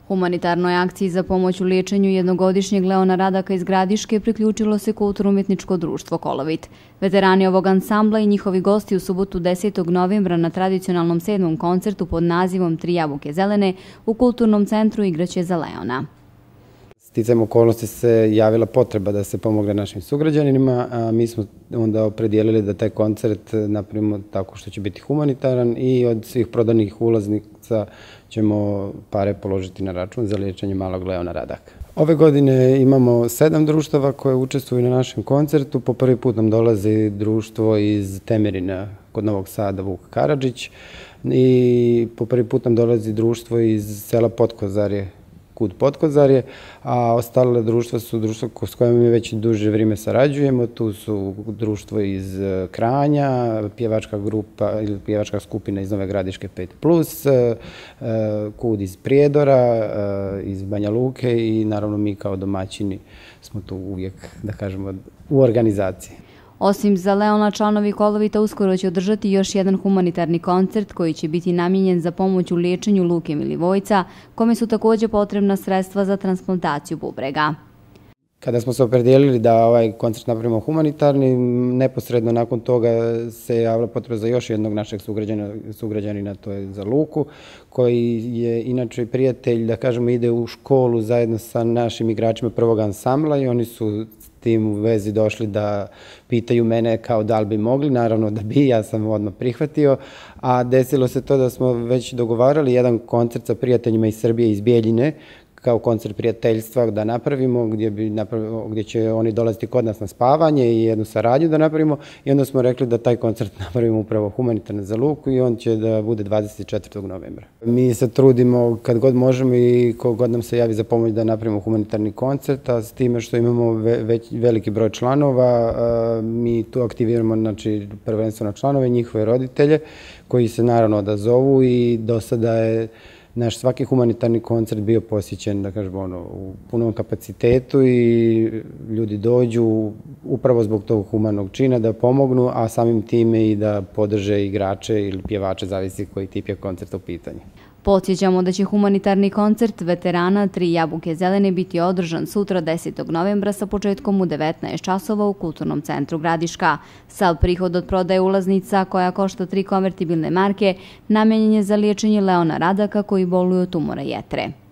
Humanitarnoj akciji za pomoć u liječenju jednogodišnjeg Leona Radaka iz Gradiške priključilo se Kulturno-umjetničko društvo Kolovit. Veterani ovog ansambla i njihovi gosti u subotu 10. novembra na tradicionalnom 7. koncertu pod nazivom Tri jabuke zelene u Kulturnom centru igraće za Leona. Sticajem okolnosti se javila potreba da se pomogne našim sugrađanima, a mi smo onda opredijelili da taj koncert napravimo tako što će biti humanitaran i od svih prodanih ulaznica ćemo pare položiti na račun za liječenje malog Leona Radaka. Ove godine imamo 7 društava koje učestvuju na našem koncertu. Po prvi put nam dolazi društvo iz Temerina kod Novog Sada, Vuk Karadžić, i po prvi put nam dolazi društvo iz sela Potkozarje, Kud Potkozarje, a ostale društva su društva s kojima mi već duže vrijeme sarađujemo. Tu su društvo iz Kranja, pjevačka grupa ili pjevačka skupina iz Nove Gradiške 5+, Kud iz Prijedora, iz Banja Luke i naravno mi kao domaćini smo tu uvijek, da kažemo, u organizaciji. Osim za Leona, članovi Kolovita uskoro će održati još jedan humanitarni koncert koji će biti namijenjen za pomoć u liječenju Luke Milivojca, kome su također potrebna sredstva za transplantaciju bubrega. Kada smo se opredijelili da ovaj koncert napravimo humanitarni, neposredno nakon toga se javila potreba za još jednog našeg sugrađanina, to je za Luku, koji je inače prijatelj, da kažemo, ide u školu zajedno sa našim igračima prvog ansambla i oni su s tim u vezi došli da pitaju mene kao da li bi mogli. Naravno da bi, ja sam odmah prihvatio, a desilo se to da smo već dogovarali jedan koncert sa prijateljima iz Srbije, iz Bijeljine, kao koncert prijateljstva da napravimo, gdje će oni dolaziti kod nas na spavanje i jednu saradnju da napravimo, i onda smo rekli da taj koncert napravimo upravo humanitarno za Luku i on će da bude 24. novembra. Mi se trudimo kad god možemo i kogod nam se javi za pomoć da napravimo humanitarni koncert, a s time što imamo veliki broj članova, mi tu aktiviramo, znači, prvenstveno članove, njihove roditelje, koji se naravno odazovu, i do sada je naš svaki humanitarni koncert bio posjećen, da kažemo, u punom kapacitetu i ljudi dođu upravo zbog tog humanog čina da pomognu, a samim time i da podrže igrače ili pjevače, zavisi koji tip je koncerta u pitanju. Podsjećamo da će humanitarni koncert veterana Tri jabuke zelene biti održan sutra 10. novembra sa početkom u 19 časova u Kulturnom centru Gradiška. Sav prihod od prodaje ulaznica, koja košta 3 konvertibilne marke, namenjen je za liječenje Leona Radaka koji boluje od tumora jetre.